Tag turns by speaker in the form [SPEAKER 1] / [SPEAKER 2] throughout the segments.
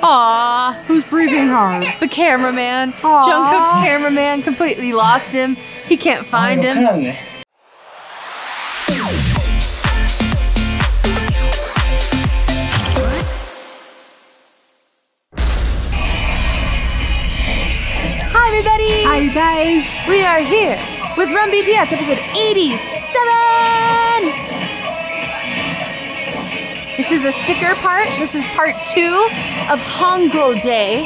[SPEAKER 1] Aw.
[SPEAKER 2] Who's breathing hard?
[SPEAKER 1] The cameraman.
[SPEAKER 2] Aw.
[SPEAKER 1] Jungkook's cameraman completely lost him. He can't find him. Hi everybody!
[SPEAKER 2] Hi, you guys.
[SPEAKER 1] We are here with Run BTS episode 87! This is the sticker part. This is part 2 of Hangul Day.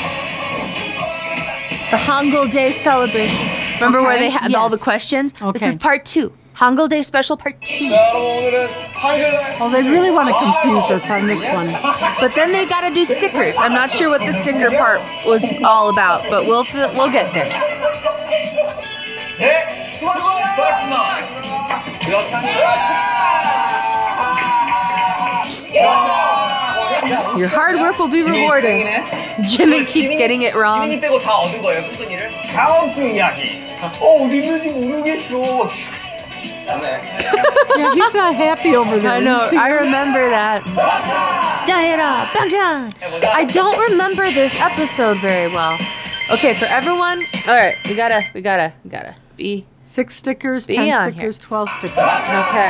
[SPEAKER 1] The Hangul Day celebration. Remember where they had all the questions? This is part 2. Hangul Day special part 2.
[SPEAKER 2] Oh, they really want to confuse us on this one.
[SPEAKER 1] But then they gotta do stickers. I'm not sure what the sticker part was all about, but we'll get there. Your hard work will be rewarded. Jimin keeps getting it wrong.
[SPEAKER 2] Yeah, he's not happy over there.
[SPEAKER 1] I know, I remember that. I don't remember this episode very well. Okay, for everyone, alright, we gotta be
[SPEAKER 2] 6 stickers,
[SPEAKER 1] Be
[SPEAKER 2] 10
[SPEAKER 1] on
[SPEAKER 2] stickers, 12 stickers.
[SPEAKER 1] okay.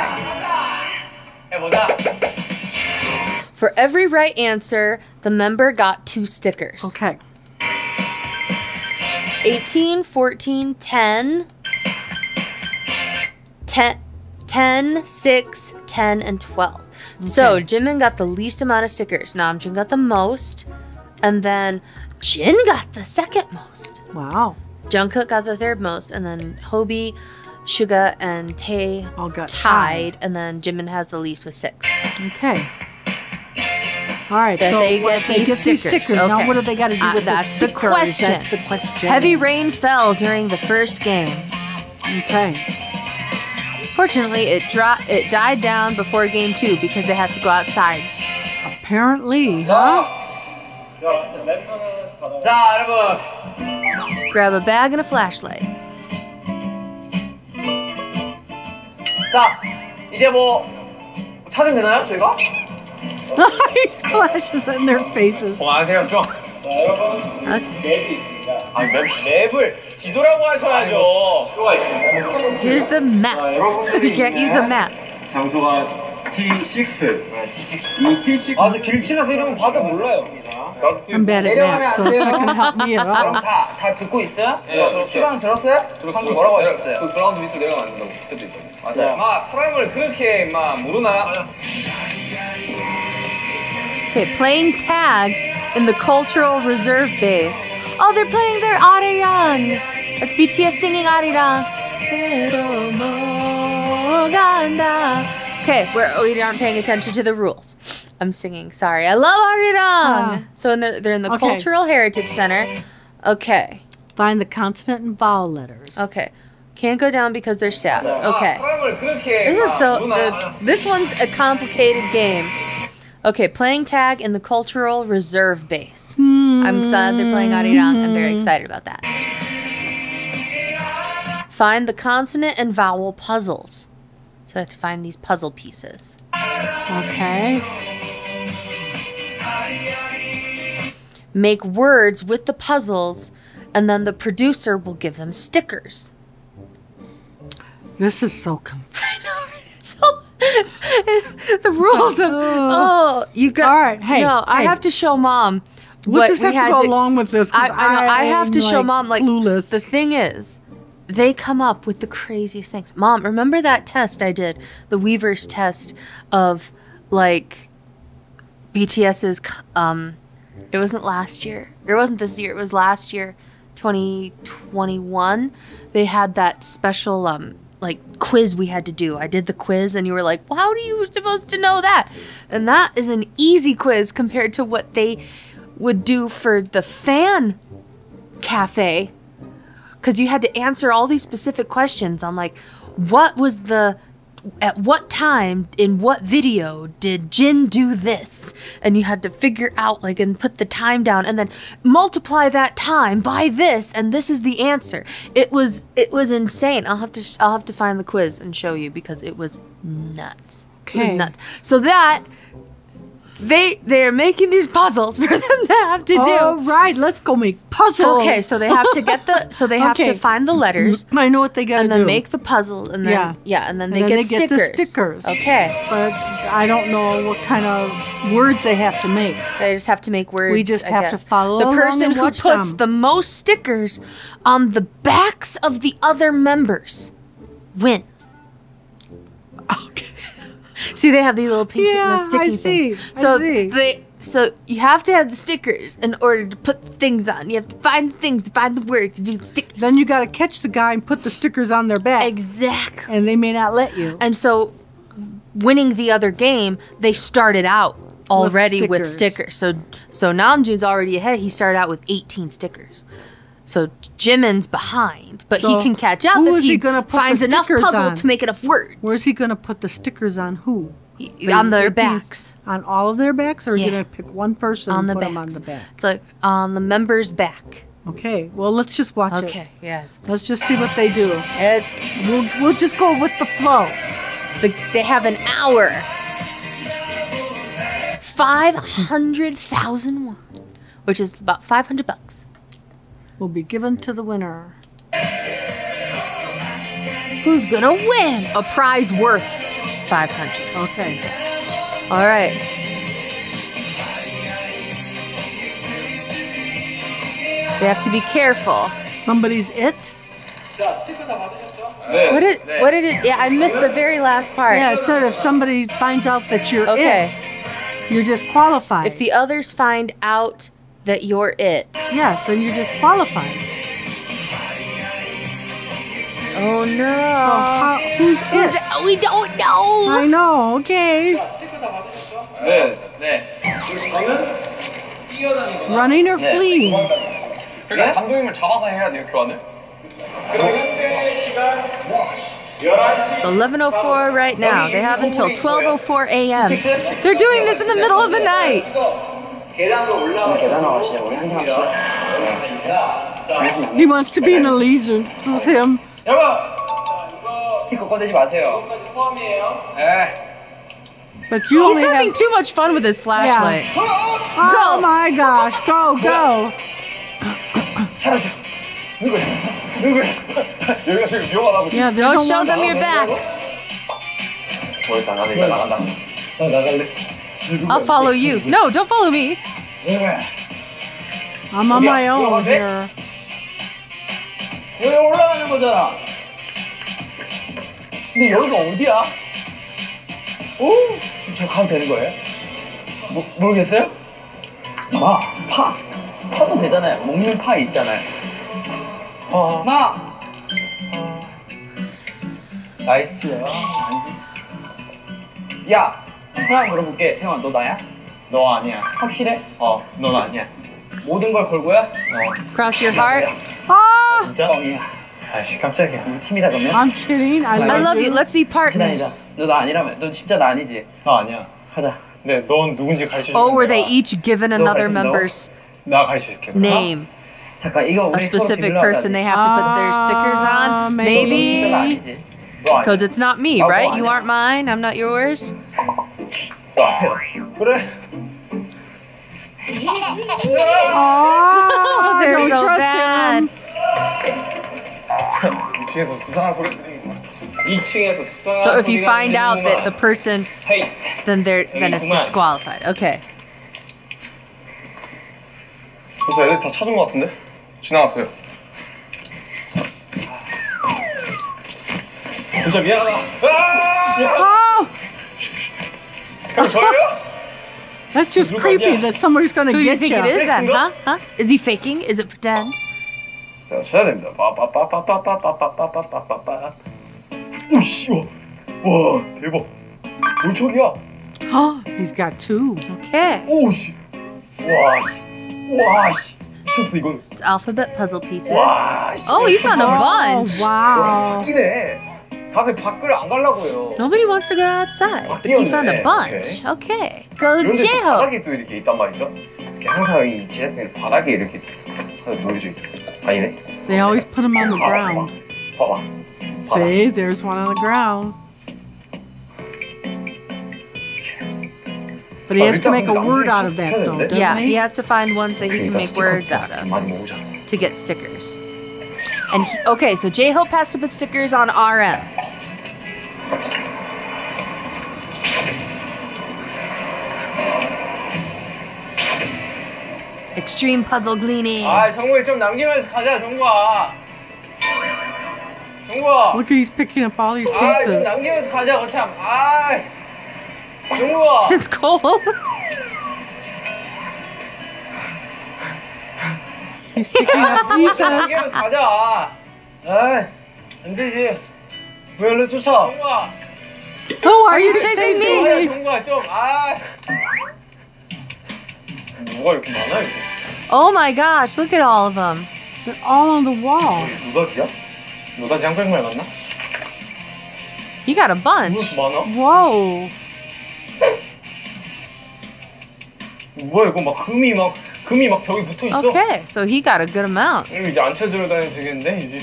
[SPEAKER 1] For every right answer, the member got 2 stickers.
[SPEAKER 2] Okay.
[SPEAKER 1] 18, 14, 10, 6, 10, and 12. So Jimin got the least amount of stickers. Namjoon got the most. And then Jin got the second most.
[SPEAKER 2] Wow.
[SPEAKER 1] Jungkook got the third most. And then Hobi, Suga, and Tae
[SPEAKER 2] All got
[SPEAKER 1] tied. And then Jimin has the least with 6.
[SPEAKER 2] Okay. All right,
[SPEAKER 1] That
[SPEAKER 2] so
[SPEAKER 1] they get these stickers.
[SPEAKER 2] Now,
[SPEAKER 1] Okay.
[SPEAKER 2] what do they got to do with
[SPEAKER 1] that's
[SPEAKER 2] the
[SPEAKER 1] the
[SPEAKER 2] stickers?
[SPEAKER 1] question.
[SPEAKER 2] That's the question.
[SPEAKER 1] Heavy rain fell during the first game.
[SPEAKER 2] Okay.
[SPEAKER 1] Fortunately, it died down before game 2 because they had to go outside.
[SPEAKER 2] Apparently, huh?
[SPEAKER 1] Grab a bag and a flashlight.
[SPEAKER 3] 자, 이제 뭐 찾으면 되나요, 저희가?
[SPEAKER 2] He splashes in their faces.
[SPEAKER 3] 안녕하세요, 좀. 자, 여러분, 맵이 있습니다. 아니, 맵을 지도라고 하셔야죠. 지도가 있습니다.
[SPEAKER 1] Here's the map. We can't use a map.
[SPEAKER 4] 장소가 T6. 이 T6.
[SPEAKER 3] 아, 저 길치라서 이러면 바다 몰라요.
[SPEAKER 2] I'm bad at math, so it's not going to help me at all.
[SPEAKER 3] 다 듣고 있어요? 시방 들었어요? 방금 뭐라고 하셨어요? 그 그라운드 밑으로 내려가면 안 된다고 그때도 있거든요. 맞아요. 막 사람을 그렇게 막 모르나?
[SPEAKER 1] Okay, playing tag in the cultural reserve base. Oh, they're playing their Arirang. That's BTS singing Arirang. Okay, we aren't paying attention to the rules. I'm singing. Sorry. I love Arirang. So they're in the Cultural Heritage Center. Okay.
[SPEAKER 2] Find the consonant and vowel letters.
[SPEAKER 1] Okay. Can't go down because they're stabs. Okay. This one's a complicated game. Okay, playing tag in the cultural reserve base. I'm glad they're playing Arirang and they're excited about that. Find the consonant and vowel puzzles. So I have to find these puzzle pieces.
[SPEAKER 2] Okay.
[SPEAKER 1] Make words with the puzzles, and then the producer will give them stickers.
[SPEAKER 2] This is so confusing.
[SPEAKER 1] So the rules of you got.
[SPEAKER 2] All right, hey,
[SPEAKER 1] I have to show Mom.
[SPEAKER 2] We'll just have to go along with this.
[SPEAKER 1] I have to show Mom. Like,
[SPEAKER 2] clueless.
[SPEAKER 1] The thing is, they come up with the craziest things. Mom, remember that test I did, the Weavers test of like BTS's. It wasn't last year. It wasn't this year. It was last year, 2021. They had that special like quiz we had to do. I did the quiz and you were like, well, how are you supposed to know that? And that is an easy quiz compared to what they would do for the fan cafe. Because you had to answer all these specific questions on like, at what time in what video did Jin do this? And you had to figure out like and put the time down and then multiply that time by this and this is the answer. It was insane. I'll have to find the quiz and show you because it was nuts.
[SPEAKER 2] Okay.
[SPEAKER 1] It was nuts. So that they're making these puzzles for them to have to do.
[SPEAKER 2] All right, let's go make puzzles.
[SPEAKER 1] Okay, so they have to get the they have
[SPEAKER 2] Okay.
[SPEAKER 1] to find the letters
[SPEAKER 2] I know what they got to
[SPEAKER 1] and
[SPEAKER 2] do.
[SPEAKER 1] then make the puzzle and then and then they
[SPEAKER 2] And
[SPEAKER 1] get
[SPEAKER 2] then they
[SPEAKER 1] stickers.
[SPEAKER 2] get the stickers.
[SPEAKER 1] Okay.
[SPEAKER 2] But I don't know what kind of words they have to make.
[SPEAKER 1] They just have to make words.
[SPEAKER 2] We just
[SPEAKER 1] I
[SPEAKER 2] have
[SPEAKER 1] guess.
[SPEAKER 2] to follow
[SPEAKER 1] the
[SPEAKER 2] along
[SPEAKER 1] person
[SPEAKER 2] and
[SPEAKER 1] who
[SPEAKER 2] watch
[SPEAKER 1] puts
[SPEAKER 2] them.
[SPEAKER 1] the most stickers on the backs of the other members wins.
[SPEAKER 2] Okay.
[SPEAKER 1] See, they have these little pink
[SPEAKER 2] Yeah,
[SPEAKER 1] sticky
[SPEAKER 2] I see.
[SPEAKER 1] things.
[SPEAKER 2] I
[SPEAKER 1] So
[SPEAKER 2] see.
[SPEAKER 1] so you have to have the stickers in order to put the things on. You have to find the things, to find the words, to do the stickers.
[SPEAKER 2] Then you got to catch the guy and put the stickers on their back.
[SPEAKER 1] Exactly.
[SPEAKER 2] And they may not let you.
[SPEAKER 1] And so, winning the other game, they started out already with
[SPEAKER 2] stickers.
[SPEAKER 1] stickers. So Namjoon's already ahead. He started out with 18 stickers. So Jimin's behind, but
[SPEAKER 2] So
[SPEAKER 1] he can catch up
[SPEAKER 2] who
[SPEAKER 1] if
[SPEAKER 2] is
[SPEAKER 1] he
[SPEAKER 2] he gonna put the
[SPEAKER 1] finds enough
[SPEAKER 2] stickers
[SPEAKER 1] puzzles
[SPEAKER 2] on?
[SPEAKER 1] to make enough words.
[SPEAKER 2] Where's he going to put the stickers on who?
[SPEAKER 1] On their
[SPEAKER 2] 18
[SPEAKER 1] backs.
[SPEAKER 2] On all of their backs? Or are you
[SPEAKER 1] Yeah.
[SPEAKER 2] going to pick one person
[SPEAKER 1] On
[SPEAKER 2] and
[SPEAKER 1] the
[SPEAKER 2] put
[SPEAKER 1] backs.
[SPEAKER 2] them on the back?
[SPEAKER 1] It's like on the member's back.
[SPEAKER 2] Okay, well, let's just watch it.
[SPEAKER 1] Okay, yes.
[SPEAKER 2] Let's just see what they do.
[SPEAKER 1] It's,
[SPEAKER 2] We'll just go with the flow.
[SPEAKER 1] they have an hour. 500,000 won, which is about $500.
[SPEAKER 2] Will be given to the winner.
[SPEAKER 1] Who's gonna win a prize worth 500?
[SPEAKER 2] Okay.
[SPEAKER 1] All right. We have to be careful.
[SPEAKER 2] Somebody's it?
[SPEAKER 1] What did it? Yeah, I missed the very last part.
[SPEAKER 2] Yeah, it said if somebody finds out that you're
[SPEAKER 1] Okay.
[SPEAKER 2] it, you're disqualified.
[SPEAKER 1] If the others find out that you're it.
[SPEAKER 2] Yes, then you're disqualified.
[SPEAKER 1] Oh no.
[SPEAKER 2] So who's
[SPEAKER 1] Who's
[SPEAKER 2] it?
[SPEAKER 1] it? We don't know.
[SPEAKER 2] I know, okay.
[SPEAKER 3] 네.
[SPEAKER 2] Running or fleeing?
[SPEAKER 3] 그러니까 감독님을 잡아서 해야 돼요, 교환을.
[SPEAKER 1] It's 11:04 right now. They have until 12:04 a.m. They're doing this in the middle of the night.
[SPEAKER 2] He wants to be an allegiant. Who's him?
[SPEAKER 3] 여러분! 스티커 꺼내지 마세요. 네.
[SPEAKER 2] But you
[SPEAKER 1] He's
[SPEAKER 2] only
[SPEAKER 1] having
[SPEAKER 2] have...
[SPEAKER 1] too much fun with his flashlight.
[SPEAKER 2] Oh
[SPEAKER 1] Go.
[SPEAKER 2] my gosh, go, go.
[SPEAKER 4] 여기가 제일 위험하다고.
[SPEAKER 2] Yeah, they
[SPEAKER 1] Don't
[SPEAKER 2] don't
[SPEAKER 1] show
[SPEAKER 2] want...
[SPEAKER 1] them your backs.
[SPEAKER 4] 일단 나간다. 나 나갈래.
[SPEAKER 1] I'll follow you. No, don't follow me.
[SPEAKER 2] I'm on my own here.
[SPEAKER 3] 여기 올라가는 거잖아. 근데 여기가 어디야? 오? 저 가면 되는 거예요? 모르겠어요? 파도 되잖아요. 먹는 파 있잖아요. 나이스야. 야, 하나 물어볼게. 태영아, 너 나야?
[SPEAKER 4] 너 아니야.
[SPEAKER 3] 확실해?
[SPEAKER 4] 넌 아니야.
[SPEAKER 3] 모든 걸 걸 거야?
[SPEAKER 1] Cross your heart.
[SPEAKER 2] Ah,
[SPEAKER 4] 진짜?
[SPEAKER 3] 뻥이야.
[SPEAKER 4] 아이씨 깜짝이야.
[SPEAKER 3] 우리 팀이다 그러면?
[SPEAKER 2] I'm kidding. I
[SPEAKER 1] I love you.
[SPEAKER 2] you.
[SPEAKER 1] Let's be
[SPEAKER 3] 진짜 아니다.
[SPEAKER 1] partners.
[SPEAKER 3] 너 나 아니라며. 너 진짜 나 아니지?
[SPEAKER 4] 나 아니야.
[SPEAKER 3] 가자.
[SPEAKER 4] 근데 넌 누군지 가르쳐 줄게.
[SPEAKER 1] Oh, were they each given another
[SPEAKER 3] No.
[SPEAKER 1] member's
[SPEAKER 4] 나 가르쳐 줄게.
[SPEAKER 1] name?
[SPEAKER 3] 잠깐 이거
[SPEAKER 1] A
[SPEAKER 3] 우리
[SPEAKER 1] specific
[SPEAKER 3] 서로
[SPEAKER 1] person they have to put their stickers on?
[SPEAKER 3] 진짜 나
[SPEAKER 1] Maybe.
[SPEAKER 3] 아니지?
[SPEAKER 4] 너 아니야.
[SPEAKER 1] Because it's not me, right? You aren't mine. I'm not yours.
[SPEAKER 4] 너 아니야. 그래.
[SPEAKER 2] Oh,
[SPEAKER 1] They're
[SPEAKER 2] don't
[SPEAKER 1] so
[SPEAKER 2] trust
[SPEAKER 1] bad.
[SPEAKER 2] him.
[SPEAKER 4] 2층에서 수상한 소리 들리는
[SPEAKER 3] 2층에서 수상한
[SPEAKER 1] So if you
[SPEAKER 3] 소리가
[SPEAKER 1] find out that the
[SPEAKER 3] 들리는구만.
[SPEAKER 1] person,
[SPEAKER 3] 헤이.
[SPEAKER 1] then it's
[SPEAKER 4] 그만.
[SPEAKER 1] disqualified. Okay.
[SPEAKER 4] 벌써 애들 다 찾은 것 같은데? 지나갔어요. 진짜 미안하다.
[SPEAKER 2] Oh,
[SPEAKER 4] 그럼 저예요?
[SPEAKER 2] that's just
[SPEAKER 4] Look
[SPEAKER 2] creepy
[SPEAKER 4] again.
[SPEAKER 2] that somebody's going
[SPEAKER 1] Who
[SPEAKER 2] to
[SPEAKER 1] do you
[SPEAKER 2] get
[SPEAKER 1] think
[SPEAKER 2] you.
[SPEAKER 1] it is then? Huh? Huh? Is he faking? Is it pretend?
[SPEAKER 4] 자, 쳐야 됩니다. 빠빠빠빠빠빠빠빠빠빠빠빠빠. 오, 씨와. 와, 대박. 물총이야.
[SPEAKER 2] Oh, he's got two.
[SPEAKER 1] Okay.
[SPEAKER 4] 오, 씨. 와, 씨. 와, 씨. 미쳤어, 이건.
[SPEAKER 1] It's alphabet puzzle pieces.
[SPEAKER 4] 와, 씨.
[SPEAKER 1] Oh, you found a
[SPEAKER 2] Oh,
[SPEAKER 1] bunch.
[SPEAKER 2] wow.
[SPEAKER 3] 바뀌네. 다들 밖을 안 가려고요.
[SPEAKER 1] Nobody wants to go outside, but you found a bunch. Okay. Go
[SPEAKER 4] 이런 데
[SPEAKER 1] Jeho.
[SPEAKER 4] 바닥에 또 이렇게 있단 말이죠? 이렇게 항상 이 제작진이 바닥에 이렇게 하나 놓여져 있죠. 아니네.
[SPEAKER 2] They always put him on the ground.
[SPEAKER 4] 봐봐.
[SPEAKER 2] See, there's one on the ground. But he has to make a word out of that, though, doesn't
[SPEAKER 1] Yeah, he
[SPEAKER 2] he?
[SPEAKER 1] has to find ones that he can make words out of
[SPEAKER 4] 많이 모으자.
[SPEAKER 1] to get stickers. And okay, so J-Hope has to put stickers on RM. Extreme puzzle gleaning.
[SPEAKER 3] 아 정국이 좀 남기면서 가자 정국아. 정국아.
[SPEAKER 2] Look, he's picking up all these
[SPEAKER 3] 아 좀
[SPEAKER 2] pieces.
[SPEAKER 3] 남기면서 가자 거참. 아 정국아.
[SPEAKER 1] It's cold.
[SPEAKER 2] He's picking up pieces.
[SPEAKER 3] 남기면서 가자. 아이 안 되지. 왜 일로 쫓아? 정국아.
[SPEAKER 2] Oh,
[SPEAKER 1] Are you chasing me?
[SPEAKER 3] 정국아 좀. 아.
[SPEAKER 4] 뭐가 이렇게 많아 이렇게?
[SPEAKER 1] Oh my gosh, look at all of them.
[SPEAKER 2] They're all on the wall.
[SPEAKER 4] 누더지야? 누더지 한 백말 맞나?
[SPEAKER 1] You got a bunch.
[SPEAKER 4] 많아?
[SPEAKER 2] Whoa.
[SPEAKER 4] 뭐야 이거 막 금이 막 벽에 붙어 있어.
[SPEAKER 1] Okay, so he got a good amount.
[SPEAKER 4] 이거 이제 안 찾으러 다니면 되겠는데 이제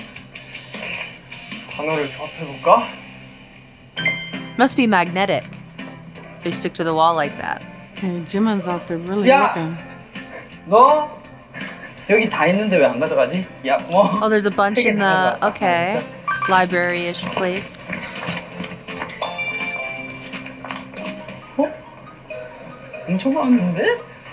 [SPEAKER 4] 단어를 조합해 볼까?
[SPEAKER 1] Must be magnetic. They stick to the wall like that.
[SPEAKER 2] Okay, Jimin's out there really
[SPEAKER 3] Yeah.
[SPEAKER 2] looking.
[SPEAKER 3] 너 여기 다 있는데 왜 안 가져가지? 야 뭐?
[SPEAKER 1] Oh, there's a bunch in the okay library-ish place.
[SPEAKER 3] 엄청 많은데?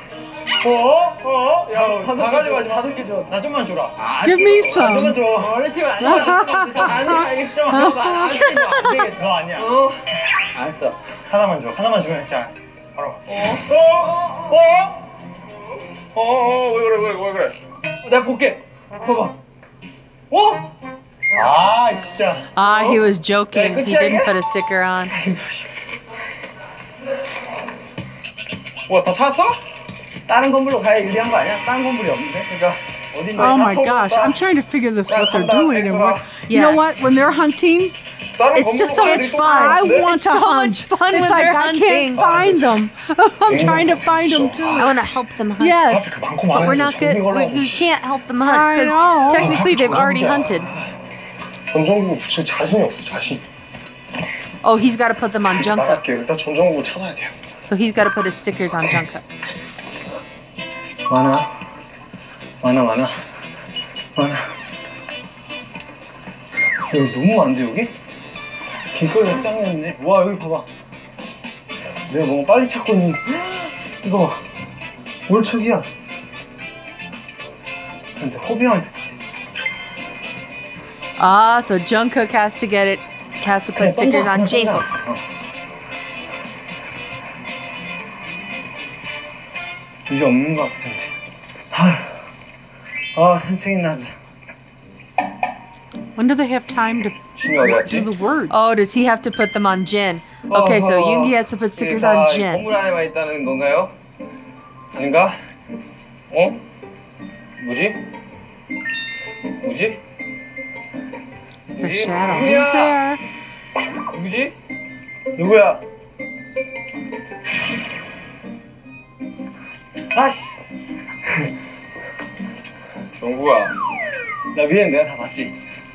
[SPEAKER 3] 야, 다 가져가지 마. 5개 줘. 나 좀만 줘라.
[SPEAKER 2] Give me some.
[SPEAKER 3] 줘. 원래 팀 아니야. 안 되겠어.
[SPEAKER 4] 너 아니야.
[SPEAKER 3] 알았어.
[SPEAKER 4] 하나만 줘. 하나만 주면 자 바로. 왜 그래?
[SPEAKER 3] 내가 볼게. 봐봐. 어?
[SPEAKER 4] 아 진짜.
[SPEAKER 1] Ah, he was joking. He didn't put a sticker on.
[SPEAKER 4] 와 다 찾았어?
[SPEAKER 3] 다른 건물로 가야 유리한 거 아니야? 다른 건물이 없는데? 그러니까 어딘가.
[SPEAKER 2] Oh my gosh, I'm trying to figure this what they're doing and what. You know
[SPEAKER 1] Yes.
[SPEAKER 2] what? When they're hunting,
[SPEAKER 1] It's just so much fun.
[SPEAKER 2] I want
[SPEAKER 1] It's
[SPEAKER 2] to
[SPEAKER 1] so
[SPEAKER 2] hunt.
[SPEAKER 1] much fun
[SPEAKER 2] It's
[SPEAKER 1] when
[SPEAKER 2] like
[SPEAKER 1] they're
[SPEAKER 2] I
[SPEAKER 1] hunting.
[SPEAKER 2] can't find them. I'm trying to find them too.
[SPEAKER 1] I want to help them hunt.
[SPEAKER 2] Yes.
[SPEAKER 1] But we're not good. We can't help them hunt
[SPEAKER 2] I
[SPEAKER 1] because
[SPEAKER 2] know.
[SPEAKER 1] technically they've already hunted.
[SPEAKER 4] 전정구 붙일 자신이 없어 자신.
[SPEAKER 1] Oh, he's got to put them on Jungkook.
[SPEAKER 4] 나갈게. 일단 전정구 찾아야 돼요.
[SPEAKER 1] So he's got to put his stickers on Jungkook.
[SPEAKER 4] 많아. 여기 너무 많은데 여기? 길거리가 짱이었네. 와 여기 봐봐. 내가 뭔가 빨리 찾고 있는. 이거 봐. 월척이야. 근데 호비형한테.
[SPEAKER 1] Ah, so Jungkook has to get it. Has to put stickers on J-Hope.
[SPEAKER 4] 이게 없는 것 같은데. 산책이나 하자.
[SPEAKER 2] When do they have time to
[SPEAKER 4] 신이 어디 갔지?
[SPEAKER 2] do the words?
[SPEAKER 1] Oh, does he have to put them on Jin? Okay, so Yoongi has to put stickers on Jin.
[SPEAKER 4] 건물 안에만 있다는 건가요? 아닌가? 어? 뭐지?
[SPEAKER 2] It's a shadow. Who's there?
[SPEAKER 4] 누구지? 누구야? 아씨. 정구야. 나 위에 내가 다 봤지.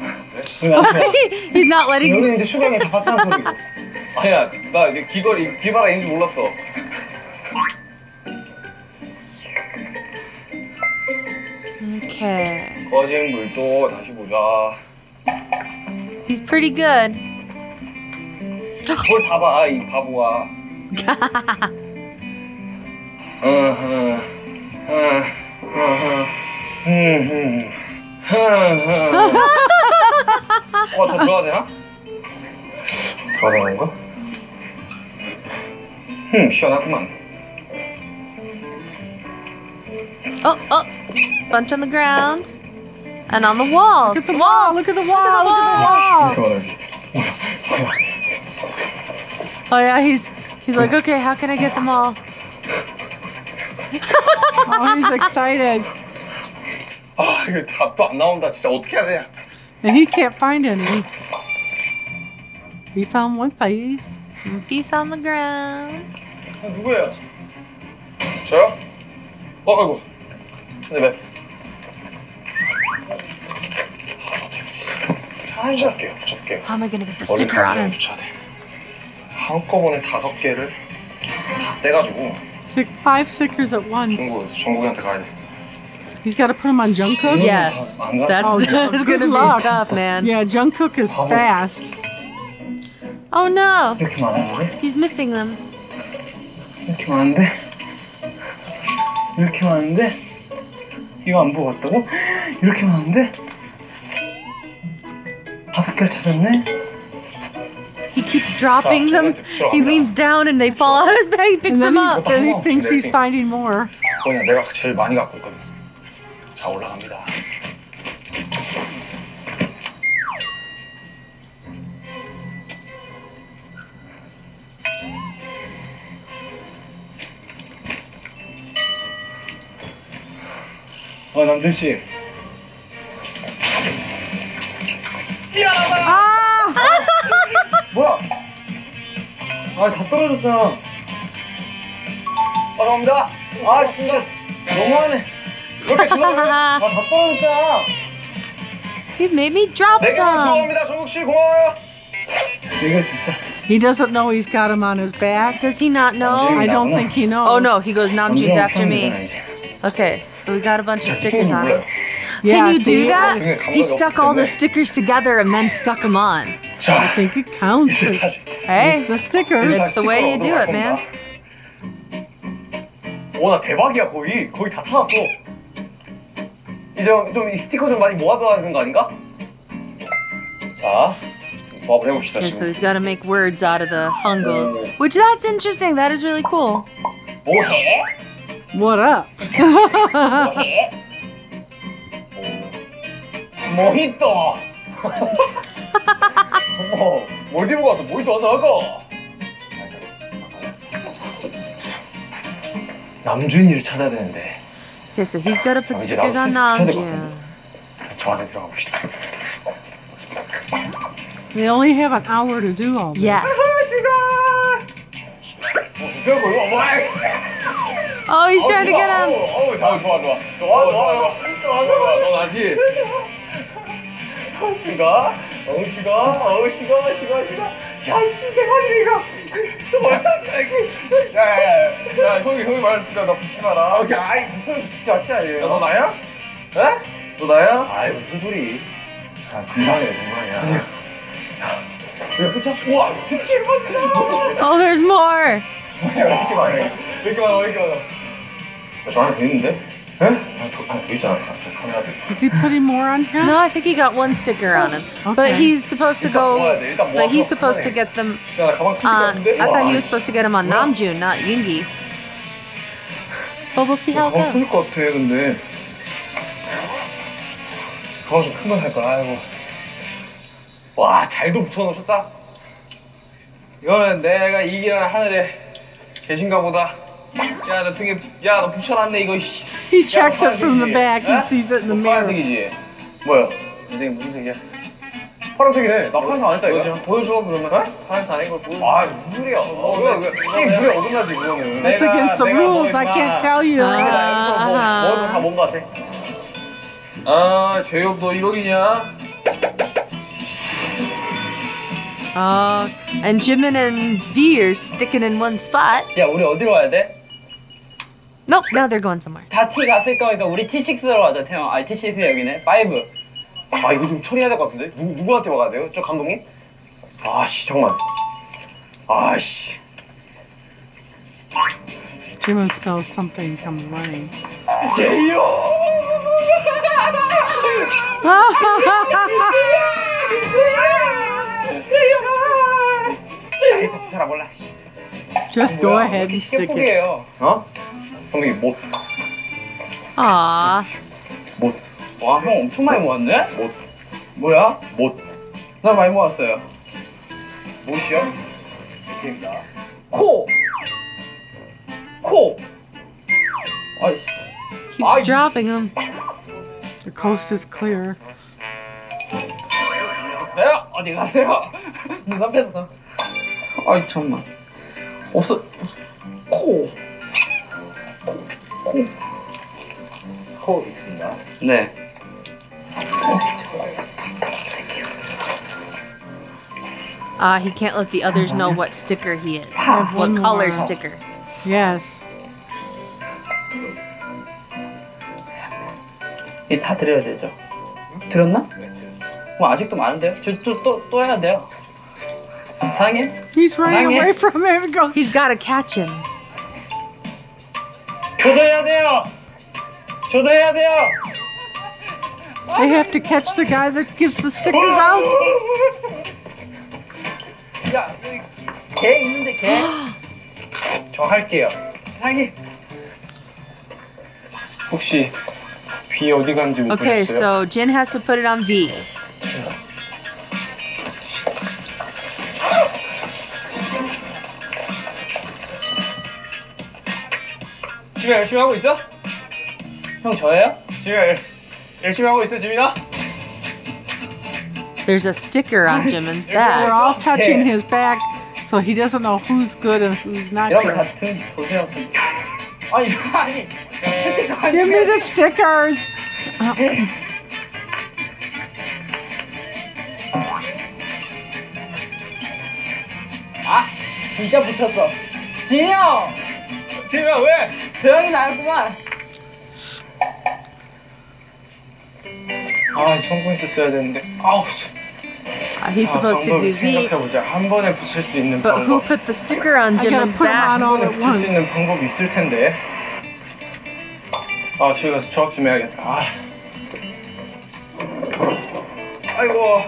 [SPEAKER 1] He's not letting.
[SPEAKER 4] 여기 이제 수강이 다 봤다는 소리고. 아니야, 나 이제 귀바라인지 몰랐어.
[SPEAKER 1] Okay,
[SPEAKER 4] 꺼진 물도 다시 보자.
[SPEAKER 1] he's pretty good.
[SPEAKER 4] 뭘 봐봐, 이 바보야. 더 들어가야 되나? 들어가야 되는 거? 시원하구만.
[SPEAKER 1] Oh, bunch on the ground and on the walls.
[SPEAKER 2] Look at the wall. Look at the wall. Look at the wall.
[SPEAKER 4] 이렇게 말하지.
[SPEAKER 1] Oh yeah, he's like, okay, how can I get them all?
[SPEAKER 2] Oh, he's excited.
[SPEAKER 4] 이거 답도 안 나온다. 진짜 어떻게 해야 돼?
[SPEAKER 2] And he can't find any. He found one piece.
[SPEAKER 1] Piece on the ground.
[SPEAKER 4] 누구예요? 저요? 아이고. 네. 붙여볼게요.
[SPEAKER 1] How am I gonna get the sticker on him?
[SPEAKER 4] 붙여야 돼. 한꺼번에 5개를 다 떼가지고
[SPEAKER 2] 5 stickers at once.
[SPEAKER 4] 정국이한테 가야 돼.
[SPEAKER 2] He's got to put them on Jungkook?
[SPEAKER 1] Yes. That's,
[SPEAKER 2] Oh,
[SPEAKER 1] that's
[SPEAKER 2] good
[SPEAKER 1] gonna
[SPEAKER 2] luck.
[SPEAKER 1] be tough, man.
[SPEAKER 2] Yeah, Jungkook is fast.
[SPEAKER 1] Oh no.
[SPEAKER 4] 이렇게 많은데?
[SPEAKER 1] He's missing them.
[SPEAKER 4] 이렇게 많은데? 이렇게 많은데? 이거 안 보고 왔다고? 이렇게 많은데? 5개를 찾았네?
[SPEAKER 1] He keeps dropping them. He leans down and they fall out of his bag. He picks
[SPEAKER 2] And
[SPEAKER 1] them
[SPEAKER 2] then,
[SPEAKER 1] up.
[SPEAKER 2] then he thinks he's finding more.
[SPEAKER 4] 그냥 내가 제일 많이 갖고 있거든. 자, 올라갑니다. 남준씨. 미안하다! 뭐야? 다 떨어졌잖아. 감사합니다. 진짜 너무하네. 이렇게 들어가면 다 떨어졌잖아.
[SPEAKER 1] You made me drop some.
[SPEAKER 4] 감사합니다. 정국씨 고마워요. 이거 진짜.
[SPEAKER 2] He doesn't know he's got him on his back.
[SPEAKER 1] Does he not know?
[SPEAKER 2] I don't think he knows.
[SPEAKER 1] Oh no, he goes, Namjoon's after me. Okay, so we got a bunch of stickers on him.
[SPEAKER 2] Yeah,
[SPEAKER 1] Can you
[SPEAKER 2] see?
[SPEAKER 1] do that? He stuck all the stickers together and then stuck them on.
[SPEAKER 2] I think it counts. It's
[SPEAKER 1] Hey,
[SPEAKER 2] the stickers.
[SPEAKER 1] it's the way you do it, man.
[SPEAKER 4] 나 대박이야. 거의 다 타놨어. 이제 좀 이 스티커 좀 많이 모아둬야 되는 거 아닌가? 자, 조합을 해봅시다.
[SPEAKER 1] Okay, so he's got to make words out of the Hangul, which that's interesting. That is really cool.
[SPEAKER 4] 뭐해?
[SPEAKER 2] What up?
[SPEAKER 4] 뭐해? 모히또. 어머, 몰디브 가서 모히또 하자고. 남준이를 찾아야 되는데.
[SPEAKER 1] Okay, so he's got to put
[SPEAKER 4] 이제
[SPEAKER 1] stickers on
[SPEAKER 4] 나도 붙여야 될 것
[SPEAKER 1] Namjoon.
[SPEAKER 4] 같은데. 저 안에 들어가 봅시다.
[SPEAKER 2] They only have an hour to do all this.
[SPEAKER 1] Yes.
[SPEAKER 4] 어머.
[SPEAKER 1] Oh, he's trying to get him.
[SPEAKER 4] 좋아. 너 다시. 시가. 야, 씨, 대박이가. 야, 형이 말했으니까 나 붙지 마라. 오케이, 아이, 무슨 붙지 마지. 야, 너 나야? 에? 너 나야? 아이, 무슨 소리. 야, 금방이야. 야, 그쵸? 우와,
[SPEAKER 1] Oh, there's more.
[SPEAKER 4] 왜 이렇게 많아? 저 안에 더 있는데? 에? 안에 더 있잖아. 카메라.
[SPEAKER 2] Is he putting more on him?
[SPEAKER 1] No, I think he got one sticker on him. But
[SPEAKER 2] Okay.
[SPEAKER 1] he's supposed to go. But he's supposed to get them.
[SPEAKER 4] 야, 나 가방 터질 것 같은데?
[SPEAKER 1] I thought he was supposed to get them on Namjoon, not Yoongi. But we'll see how it
[SPEAKER 4] 가방
[SPEAKER 1] goes.
[SPEAKER 4] 터질 것 같아, 근데. 가방 좀 큰 거 살 거야, 아이고. 와, 잘도 붙여놓으셨다. 이거는 내가 이기는 하늘에 계신가 보다. 야, 너 등에, 야, 너 붙여놨네, 이거, 씨.
[SPEAKER 2] He checks it from the back. He
[SPEAKER 4] 에?
[SPEAKER 2] sees it in the mirror.
[SPEAKER 4] 파란색이지? 뭐야? 이 등에 무슨 색이야? 파란색이네. 나 파란색 안 했다, 이거. 보여줘, 그러면. 에? 파란색 안 한걸 보여줘. 아, 무슨 소리야. 게임 물에 어긋나지, 그거는.
[SPEAKER 2] That's against the rules. I can't tell you.
[SPEAKER 4] 뭐다 뭔가 같아? 아, 제이홉 너 1억이냐?
[SPEAKER 1] And Jimin and V are sticking in one spot.
[SPEAKER 3] 야, 우리 어디로 와야 돼?
[SPEAKER 1] Nope, now they're going somewhere.
[SPEAKER 3] 다 T 갔을 거니까 우리 T6로 가자, 태영. 아, T6 여기네. 5.
[SPEAKER 4] 아, 이거 좀 처리해야 될 것 같은데? 누구한테 와야 돼요? 저 감독님? 아씨, 잠깐만. 아씨.
[SPEAKER 2] Jimin smells something comes running.
[SPEAKER 4] 제이홉! 잘 몰라.
[SPEAKER 2] Just go ahead and stick it.
[SPEAKER 3] 포기해요.
[SPEAKER 4] 어? 감독님, 못.
[SPEAKER 1] Aww.
[SPEAKER 4] 못.
[SPEAKER 3] 와, 형 엄청 많이 모았네?
[SPEAKER 4] 못.
[SPEAKER 3] 뭐야?
[SPEAKER 4] 못.
[SPEAKER 3] 나 많이 모았어요.
[SPEAKER 4] 못이요? 게임이다.
[SPEAKER 3] 코! 아이씨.
[SPEAKER 1] Keeps dropping them.
[SPEAKER 2] The coast is clear.
[SPEAKER 3] 가세요? 어디 가세요? 누가 뺐어? 아이, 잠깐만. 없어. 코 있습니다. 네.
[SPEAKER 1] He can't let the others know what sticker he is.
[SPEAKER 2] have
[SPEAKER 1] What
[SPEAKER 2] one
[SPEAKER 1] color
[SPEAKER 2] more.
[SPEAKER 1] sticker.
[SPEAKER 2] Yes.
[SPEAKER 3] 이 다 드려야 되죠? 들었나?
[SPEAKER 4] 네, 들었어요.
[SPEAKER 3] 뭐 아직도 많은데요? 또 해야 돼요. 사랑해?
[SPEAKER 2] He's running
[SPEAKER 3] 사랑해.
[SPEAKER 2] away from him. Go.
[SPEAKER 1] He's gotta catch him.
[SPEAKER 4] 저도 해야 돼요. 저도 해야 돼요.
[SPEAKER 2] They have to catch the guy that gives the stickers out.
[SPEAKER 3] 야, 여기 개 있는데 개.
[SPEAKER 4] 저 할게요.
[SPEAKER 3] 사랑해.
[SPEAKER 4] 혹시 B 어디 간지 못
[SPEAKER 1] Okay,
[SPEAKER 4] 보셨어요?
[SPEAKER 1] so Jin has to put it on V.
[SPEAKER 4] 지금 열심히 하고 있어?
[SPEAKER 3] 형 저예요?
[SPEAKER 4] 지금 열심히 하고 있어, 지민아?
[SPEAKER 1] There's a sticker on Jimin's
[SPEAKER 2] They're
[SPEAKER 1] back.
[SPEAKER 2] all touching his back, so he doesn't know who's good and who's not
[SPEAKER 3] 이런
[SPEAKER 2] good.
[SPEAKER 3] 같은 도시락 좀. 아니.
[SPEAKER 2] Give me the stickers.
[SPEAKER 3] 아, 진짜 붙였어. 진이 형!
[SPEAKER 4] 지민아, 왜?
[SPEAKER 3] 저 형이 나였구만.
[SPEAKER 4] 아, 성공 있었어야 되는데. 아우, 씨.
[SPEAKER 1] He's supposed to do
[SPEAKER 4] 방법을
[SPEAKER 1] V,
[SPEAKER 4] 생각해보자. 한 번에 붙일 수 있는
[SPEAKER 1] but who
[SPEAKER 4] 방법.
[SPEAKER 1] put the sticker on
[SPEAKER 2] I gotta
[SPEAKER 1] Jimin's
[SPEAKER 2] put him on
[SPEAKER 1] back?
[SPEAKER 2] all
[SPEAKER 4] 한 번에
[SPEAKER 2] at
[SPEAKER 4] 붙일 수 있는
[SPEAKER 2] once.
[SPEAKER 4] 방법이 있을 텐데. 아, 저기 가서 조합 좀 해야겠다. 아. 아이고.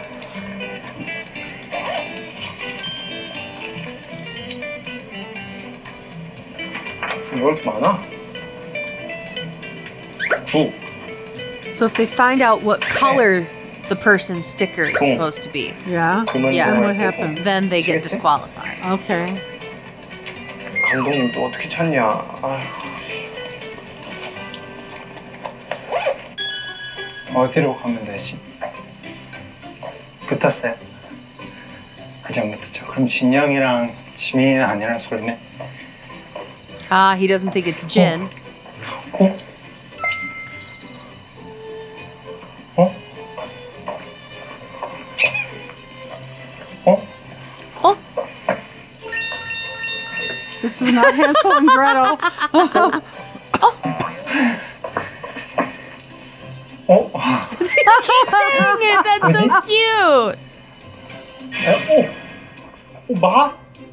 [SPEAKER 4] 왜 이렇게 많아? 9.
[SPEAKER 1] So if they find out what color the person's sticker is
[SPEAKER 4] Boom.
[SPEAKER 1] supposed to be,
[SPEAKER 2] Yeah.
[SPEAKER 4] 그러면
[SPEAKER 1] Yeah.
[SPEAKER 2] Then what happens?
[SPEAKER 1] then they get disqualified.
[SPEAKER 2] Okay.
[SPEAKER 4] 감독님 또 어떻게 찾냐? 아휴. 어디로 가면 되지? 붙었어요. 아직 안 붙었죠. 그럼 진영이랑 지민이는 아니란 소리네.
[SPEAKER 1] Ah, he doesn't think it's Jin.
[SPEAKER 4] 어? 어? 어?
[SPEAKER 1] Oh,
[SPEAKER 2] This is not Hansel and Gretel.
[SPEAKER 4] 어?
[SPEAKER 1] dang it! That's so cute.
[SPEAKER 4] 어? 오, 마?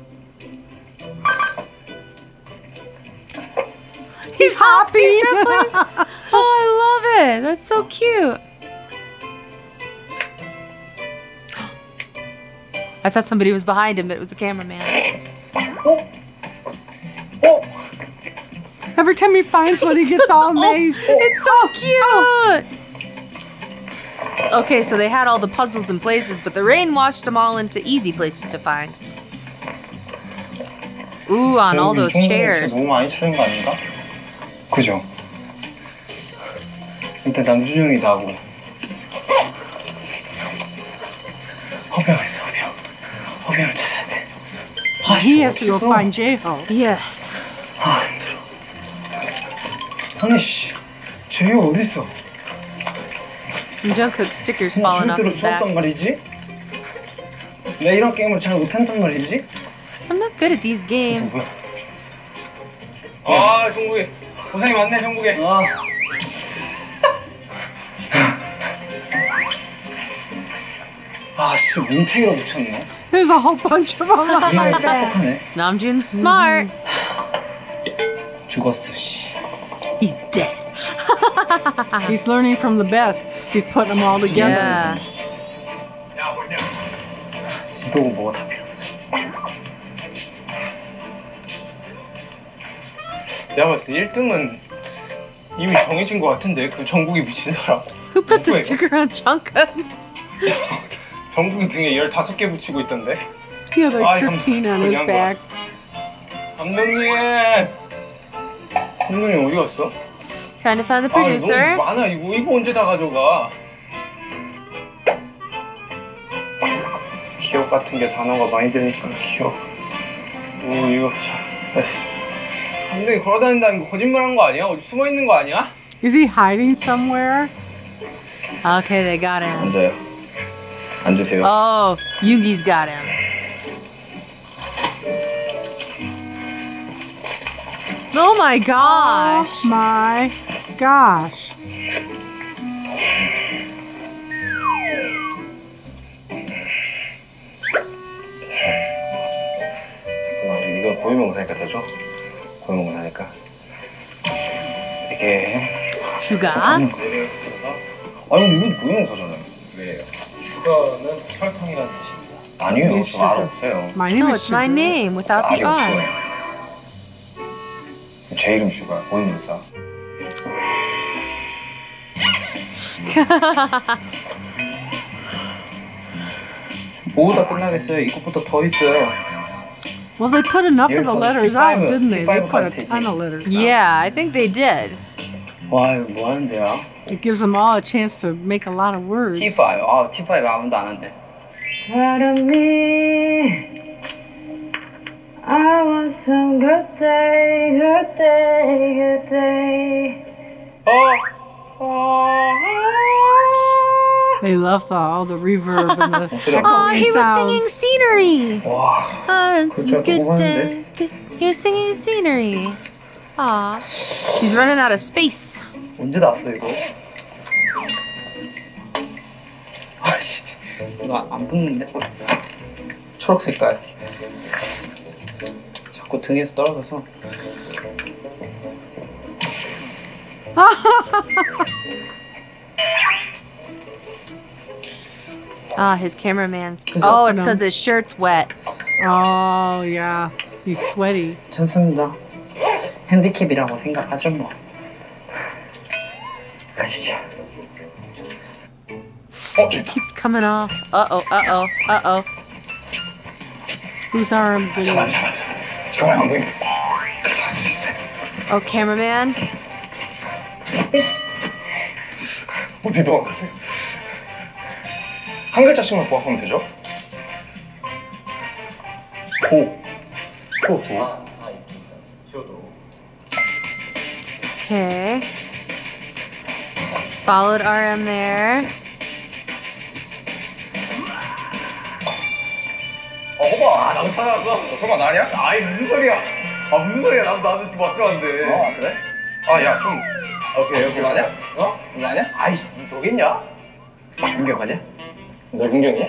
[SPEAKER 1] He's hopping. Oh, I love it. That's so cute. I thought somebody was behind him, but it was the cameraman.
[SPEAKER 4] 어? 어?
[SPEAKER 2] Every time he finds one, he gets all amazed.
[SPEAKER 1] It's so cute. Okay, so they had all the puzzles in places, but the rain washed them all into easy places to find. Ooh, on all those chairs.
[SPEAKER 4] 너무 많이 찾은 거 아닌가? 그죠? 일단 남준형이 나고 허병 있어, 허병. 허병을 찾아야 돼. 아,
[SPEAKER 2] He has to go
[SPEAKER 4] 어딨어?
[SPEAKER 2] find J-Ho.
[SPEAKER 1] Yes.
[SPEAKER 4] 아, 힘들어. 아니, 씨. 재효 어딨어?
[SPEAKER 1] And Jungkook's stickers falling off
[SPEAKER 4] 힘들어
[SPEAKER 1] his back.
[SPEAKER 4] 쳤단 말이지? 나 이런 게임을 잘 못한단 말이지?
[SPEAKER 1] I'm not good at these games.
[SPEAKER 4] 아, 정국이. 고생이 많네, 정국이. 아, 씨, 뭉탱이로 붙였네.
[SPEAKER 2] There's a whole bunch of them on my back.
[SPEAKER 4] 똑똑하네.
[SPEAKER 1] Namjoon's smart.
[SPEAKER 4] 죽었어, 씨.
[SPEAKER 1] He's dead.
[SPEAKER 2] He's learning from the best. He's putting them all together.
[SPEAKER 1] Yeah.
[SPEAKER 4] 지도고 뭐가 다 필요 없어. 내가 봤을 때 1등은 이미 정해진 것 같은데 그 정국이 붙이더라고.
[SPEAKER 1] Who put the
[SPEAKER 4] 누구예요?
[SPEAKER 1] sticker on Jungkook?
[SPEAKER 4] 정국이 등에 15개 붙이고 있던데.
[SPEAKER 2] He had like
[SPEAKER 4] I am
[SPEAKER 2] 15 on his
[SPEAKER 4] young
[SPEAKER 2] back.
[SPEAKER 4] 감독님! 감독님 어디 갔어?
[SPEAKER 1] Trying to find the
[SPEAKER 4] 아,
[SPEAKER 1] producer.
[SPEAKER 4] 너무 많아. 이거 언제 다 가져가? 기억 같은 게 단어가 많이 들으니까 기억. 오, 이거 자, 됐어. 감독님 걸어다닌다는 거 거짓말한 거 아니야? 어디 숨어 있는 거 아니야?
[SPEAKER 2] Is he hiding somewhere?
[SPEAKER 1] Okay, they got him.
[SPEAKER 4] 앉아요. 앉으세요.
[SPEAKER 1] Oh, Yoongi's got him. Oh my gosh.
[SPEAKER 2] Oh my gosh.
[SPEAKER 4] 잠깐만, 이거 고유명사니까 되죠? 고유명사니까. 이게.
[SPEAKER 1] 슈가.
[SPEAKER 4] 내려서 들어서. 아니, 이건 고유명사잖아요. 왜요? 슈가는 설탕이라는 뜻입니다. 아니에요.
[SPEAKER 2] Yes,
[SPEAKER 4] 저 알
[SPEAKER 2] sugar.
[SPEAKER 4] 없어요.
[SPEAKER 2] My name
[SPEAKER 1] No,
[SPEAKER 2] is
[SPEAKER 1] it's my
[SPEAKER 2] Sugar.
[SPEAKER 1] name without
[SPEAKER 4] 알이
[SPEAKER 1] the
[SPEAKER 4] 없어요.
[SPEAKER 1] R.
[SPEAKER 4] 제 이름 슈가, 고유명사. 뭐다 끝나겠어요. 이것부터 더 있어요.
[SPEAKER 2] Well, they put enough of the
[SPEAKER 4] Here's
[SPEAKER 2] letters
[SPEAKER 4] five-
[SPEAKER 2] out, didn't they? They
[SPEAKER 4] five
[SPEAKER 2] put a
[SPEAKER 4] pages.
[SPEAKER 2] ton of letters out.
[SPEAKER 1] Yeah, I think they did.
[SPEAKER 4] 와, 이거 뭐 하는데요?
[SPEAKER 2] It gives them all a chance to make a lot of words.
[SPEAKER 3] T5. 아, T5 아무도 안 한대. Pardon me. I want some good day, good day, good day.
[SPEAKER 2] They love all the reverb and the
[SPEAKER 1] Oh, he
[SPEAKER 2] echoing
[SPEAKER 1] was
[SPEAKER 2] sounds.
[SPEAKER 1] singing scenery.
[SPEAKER 4] 와,
[SPEAKER 1] Oh, it's
[SPEAKER 4] 그쵸,
[SPEAKER 1] a good
[SPEAKER 4] 그거
[SPEAKER 1] day. He was singing scenery. Aw. He's running out of space.
[SPEAKER 3] 언제 났어 이거? 아씨, 이거 안 붙는데? 초록 색깔. 자꾸 등에서 떨어져서.
[SPEAKER 1] Ah, his cameraman's. Oh, it's because his shirt's wet.
[SPEAKER 2] Oh, yeah. He's sweaty.
[SPEAKER 3] 괜찮습니다. 핸디캡이라고 생각하죠 뭐. 가시죠.
[SPEAKER 1] It keeps coming off. Uh-oh, uh-oh, uh-oh.
[SPEAKER 2] Whose arm? Did
[SPEAKER 4] 잠깐만,
[SPEAKER 2] he...
[SPEAKER 4] 잠깐만, 감독님.
[SPEAKER 1] Oh, cameraman.
[SPEAKER 4] 어디 도망가세요? 한 글자씩만 부합하면 되죠? 고. 고, 도.
[SPEAKER 1] Okay. Followed RM there.
[SPEAKER 4] 호바, 나도 찾아왔어. 설마 나냐? 아이, 무슨 소리야? 아, 무슨 소리야? 나도 지금 맞춰왔는데. 아, 그래? 아, 야, 좀. 오케이. 이거 아냐? 어? 이거 아냐? 아이씨, 너 저겠냐?
[SPEAKER 3] 민경 가자.
[SPEAKER 4] 너 윤경이야?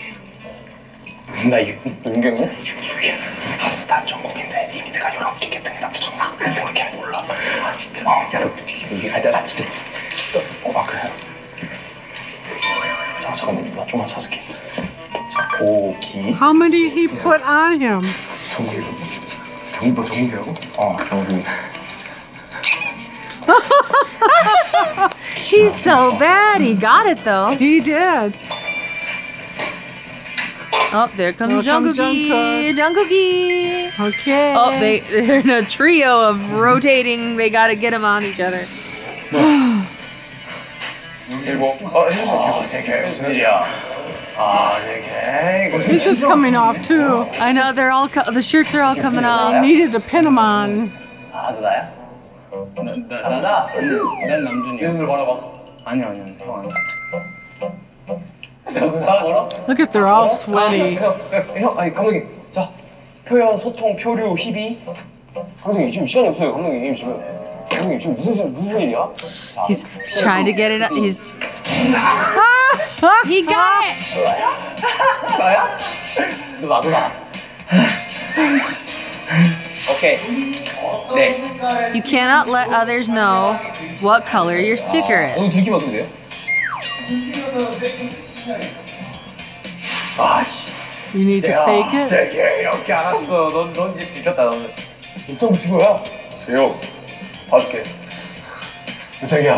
[SPEAKER 3] 나 이거.
[SPEAKER 4] 윤경이야? 윤경이야. 아, 난 전국인데 이미 내가 19개 개등이나 붙였어. 이렇게 몰라. 아, 진짜. 야, 너 여기 갈 때 나 진짜. 아, 그래. 자, 잠깐만. 나 좀만 찾을게. 자, 고기.
[SPEAKER 2] How many did he put on him?
[SPEAKER 4] 정국이라고? 정국이라고? 어, 정국이.
[SPEAKER 1] He's so bad. He got it, though.
[SPEAKER 2] He did.
[SPEAKER 1] Oh, there comes
[SPEAKER 2] There comes
[SPEAKER 1] Jungkook. Jungkook.
[SPEAKER 2] Okay.
[SPEAKER 1] Oh, they're in a trio of rotating. They got to get them on each other.
[SPEAKER 4] 일곱. 해주세요. 되게 무슨 일이야? 아, 되게.
[SPEAKER 2] This is coming off too.
[SPEAKER 1] I know they're all the shirts are all coming
[SPEAKER 2] I
[SPEAKER 1] off.
[SPEAKER 2] needed to pin him on.
[SPEAKER 3] 아, 너 나야?
[SPEAKER 4] 나.
[SPEAKER 3] 난 남준이야.
[SPEAKER 4] 눈을 바라봐.
[SPEAKER 3] 아니야, 형 아니야.
[SPEAKER 2] Look at they're all sweaty.
[SPEAKER 4] 형, 아니 감독님, 자 표현, 소통, 표류, 희비. 감독님 지금 시간이 없어요. 감독님 지금 무슨 일이야?
[SPEAKER 1] He's trying to get it. He's. He got it.
[SPEAKER 4] 나야?
[SPEAKER 3] 너 나. 오케이. 네.
[SPEAKER 1] You cannot let others know what color your sticker
[SPEAKER 4] 오늘
[SPEAKER 1] is.
[SPEAKER 4] 들키면 어떻게 돼요? 아씨.
[SPEAKER 2] You need to fake it.
[SPEAKER 4] 되게 이렇게 알았어. 넌 이제 들켰다. 너는. 입장 붙인 거야? 재영, 봐줄게. 자기야.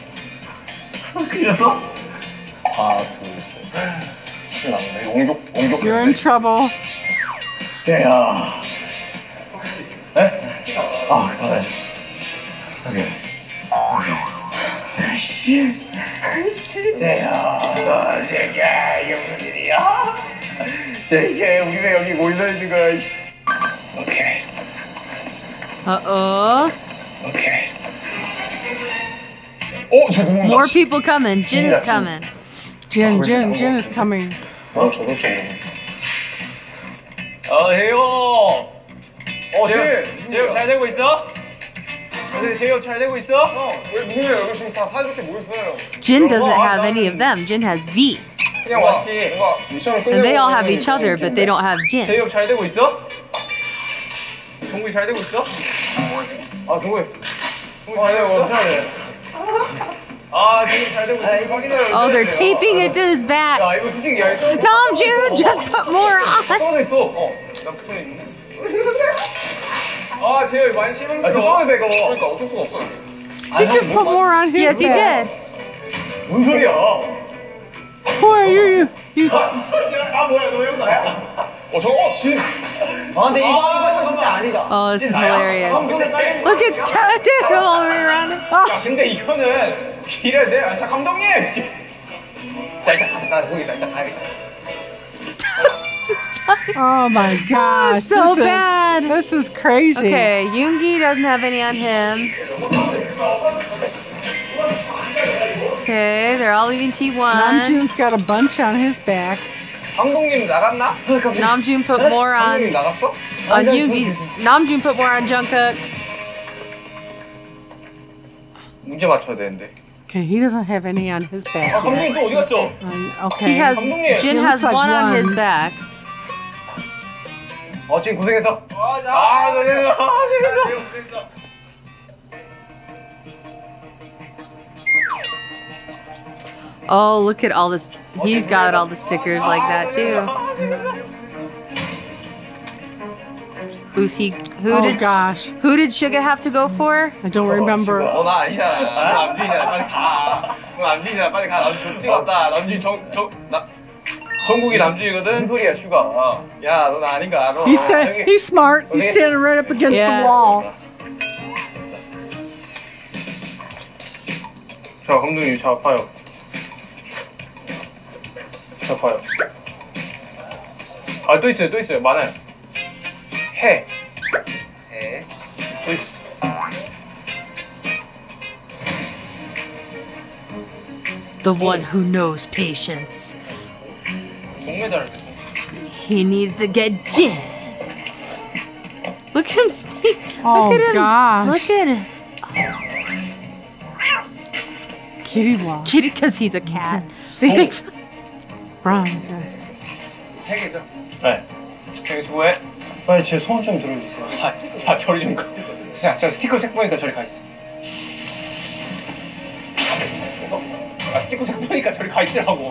[SPEAKER 4] 그렸어? 하나, 둘, 셋. 큰일 났네. 옹격.
[SPEAKER 2] You're in trouble.
[SPEAKER 4] 야. 에? 아, 받아야죠. 오케이. 씨. 야, 너 되게 이게 무슨 일이야? 되게 우리가 여기 모여 있는 거야. 이씨. 오케이.
[SPEAKER 1] Uh-oh.
[SPEAKER 4] 오케이. 저 누군가.
[SPEAKER 1] More people coming. Jin's coming.
[SPEAKER 2] Jin is coming.
[SPEAKER 4] 저도 좀.
[SPEAKER 3] 해요.
[SPEAKER 4] 재영,
[SPEAKER 3] 잘 되고 있어?
[SPEAKER 4] 요새 제이홉 잘 되고 있어?
[SPEAKER 5] 왜 무슨 일이야? 여기 지금 다 사이좋게 모였어요.
[SPEAKER 1] Jin doesn't have any of them. Jin has V.
[SPEAKER 4] 그냥 왔지.
[SPEAKER 5] 뭔가 미션을 끝내고
[SPEAKER 1] And they all have each other, but they don't have Jin.
[SPEAKER 4] 제이홉 잘 되고 있어? 종국이 잘 되고 있어? 아 종국이 잘 되고 있어? 아 지금 잘 되고 있어. 확인해요.
[SPEAKER 1] Oh, they're taping it to his back.
[SPEAKER 4] 야 이거 솔직히 야 이거
[SPEAKER 1] Namjoon, just put more on.
[SPEAKER 4] 떨어져 있어. 나 붙어 있네. 아 제이홉 많이 심했어. 떨어져 이거.
[SPEAKER 5] 그러니까 어쩔 수가 없어.
[SPEAKER 2] He just put more on his
[SPEAKER 1] Yes, he
[SPEAKER 2] back.
[SPEAKER 1] did.
[SPEAKER 4] 뭔 소리야?
[SPEAKER 2] Boy, you.
[SPEAKER 4] 아 뭐야 너 이거 나야?
[SPEAKER 5] 저거 진.
[SPEAKER 4] 근데 이거 진짜 아니다.
[SPEAKER 1] Oh, this is hilarious. Look, it's tattooed all the way around it. Oh,
[SPEAKER 4] 야 근데 이거는 이래야 돼. 자 감독님. 자 일단 가자. 모르겠다. 일단 가야겠다.
[SPEAKER 1] this is funny.
[SPEAKER 2] Oh my gosh.
[SPEAKER 1] It's so
[SPEAKER 2] this is-
[SPEAKER 1] bad.
[SPEAKER 2] This is crazy.
[SPEAKER 1] Okay, Yoongi doesn't have any on him. Okay, they're all leaving T1.
[SPEAKER 2] Namjoon's got a bunch on his back.
[SPEAKER 4] 감독님 나갔나?
[SPEAKER 1] Namjoon put more
[SPEAKER 4] 감독님
[SPEAKER 1] on
[SPEAKER 4] 나갔어?
[SPEAKER 1] Yoongi. Namjoon put more on Jungkook.
[SPEAKER 4] 문제 맞춰야 되는데.
[SPEAKER 2] Okay, he doesn't have any on his back
[SPEAKER 4] 아 감독님
[SPEAKER 2] yet.
[SPEAKER 4] 또 어디 갔어?
[SPEAKER 2] Okay.
[SPEAKER 1] He has
[SPEAKER 4] 감독님.
[SPEAKER 1] Jin
[SPEAKER 2] It
[SPEAKER 1] has
[SPEAKER 2] looks like
[SPEAKER 1] one on his
[SPEAKER 2] one.
[SPEAKER 1] back.
[SPEAKER 4] 지금 고생했어. 아 고생했어.
[SPEAKER 1] Oh, look at all this. He got all the stickers like that too. Who's he? Who
[SPEAKER 2] Oh
[SPEAKER 1] did?
[SPEAKER 2] gosh.
[SPEAKER 1] Who did Suga have to go for?
[SPEAKER 2] I don't remember.
[SPEAKER 4] 나 아니잖아. 너 남준이잖아. 빨리 가. 너 남준이잖아. 빨리 가. 남준 찍었다. 남준 정국이 남준이거든. 무슨 소리야 슈가. 야, 너 나 아닌 거 알아.
[SPEAKER 2] He's he's smart. He's standing right up against
[SPEAKER 1] Yeah.
[SPEAKER 2] the wall.
[SPEAKER 4] 자, 감독님 저 아파요. 저 아파요. 아, 또 있어요. 많아요. 해. 또 있어.
[SPEAKER 1] The one who knows patience.
[SPEAKER 4] 동메달.
[SPEAKER 1] He needs to get Jin. Look at him sneak.
[SPEAKER 2] Oh,
[SPEAKER 1] Look at him.
[SPEAKER 2] gosh.
[SPEAKER 1] Look at him.
[SPEAKER 2] Kitty Wall.
[SPEAKER 1] Kitty, because he's a cat. They make fun.
[SPEAKER 2] Bronzes.
[SPEAKER 4] 세 개죠? 네. 형이 수고해. 빨리 제 소원 좀 들어주세요. 아, 저리 좀 가. 자, 저 스티커 색 보니까 저리 가 있어. 아, 스티커 색 보니까 저리 가 있으라고.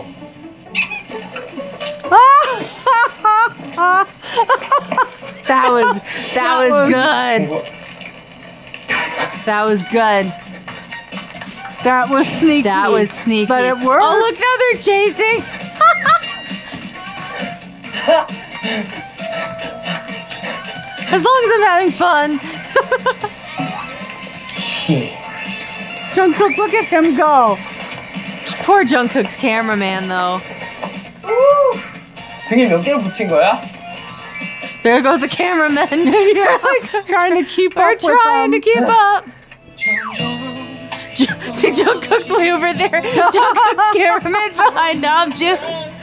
[SPEAKER 1] That was good. That was good.
[SPEAKER 2] That was sneaky.
[SPEAKER 1] That was sneaky.
[SPEAKER 2] But it worked.
[SPEAKER 1] Oh, look now they're chasing. As long as I'm having fun.
[SPEAKER 2] Jungkook, look at him go.
[SPEAKER 1] Poor Jungkook's cameraman, though.
[SPEAKER 4] 등에 몇 개를 붙인 거야?
[SPEAKER 1] There goes the cameraman.
[SPEAKER 2] Yeah, trying to keep
[SPEAKER 1] We're
[SPEAKER 2] up with
[SPEAKER 1] trying to
[SPEAKER 2] them.
[SPEAKER 1] keep up. See, Jungkook's way over there. Jungkook's cameraman behind Namjoon.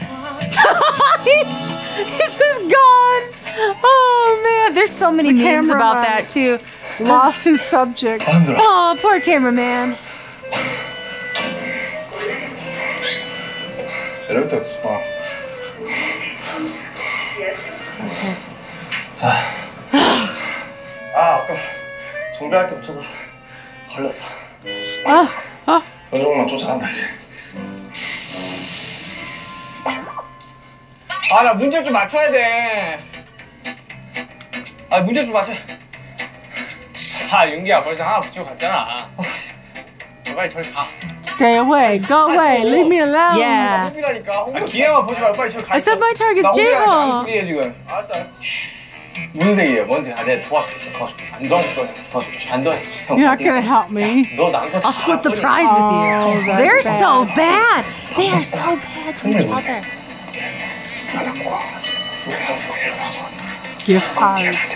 [SPEAKER 1] he's just gone. Oh man, there's so many
[SPEAKER 2] The
[SPEAKER 1] memes about
[SPEAKER 2] cameraman.
[SPEAKER 1] that too.
[SPEAKER 2] Lost his subject.
[SPEAKER 1] Oh, poor cameraman.
[SPEAKER 5] 엘리베이터
[SPEAKER 1] Okay.
[SPEAKER 5] 아까 정비할 때 붙여서 걸렸어. 전종만 쫓아간다 이제.
[SPEAKER 4] 아, 나 문제 좀 맞춰야 돼. 아, 문제 좀 맞춰. 아, 윤기야, 벌써 하나 붙이고 갔잖아. 빨리 저리 가.
[SPEAKER 2] Stay away. Go away. Leave me alone.
[SPEAKER 1] Yeah.
[SPEAKER 4] 홍비라니까. 기회만 보지 말고 빨리 저리 가.
[SPEAKER 1] I said my target's
[SPEAKER 4] 나
[SPEAKER 1] J-Hope.
[SPEAKER 4] 홍비라니까 지금. 알았어. 무슨 색이에요? 뭔 색? 아, 내가 도와줄게. 도와줄게. 반도해.
[SPEAKER 2] You're not gonna help me.
[SPEAKER 4] 너 나한테
[SPEAKER 1] I'll split the prize with
[SPEAKER 2] Oh,
[SPEAKER 1] you.
[SPEAKER 2] that's
[SPEAKER 1] They're
[SPEAKER 2] bad.
[SPEAKER 1] so bad. They are so bad to each other.
[SPEAKER 2] Gift cards.